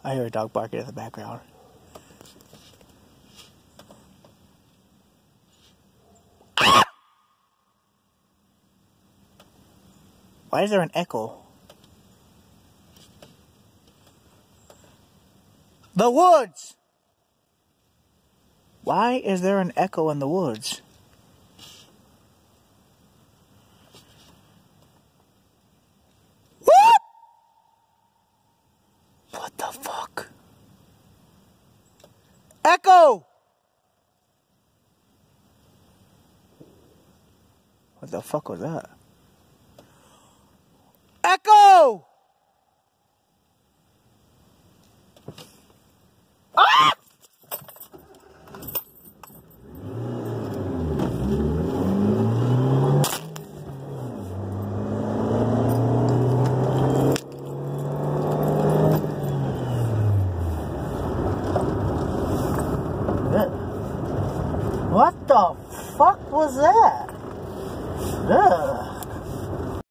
I hear a dog barking in the background. Why is there an echo? The woods! Why is there an echo in the woods? What? What the fuck? Echo! What the fuck was that? Echo! Ah! What the fuck was that? Ugh.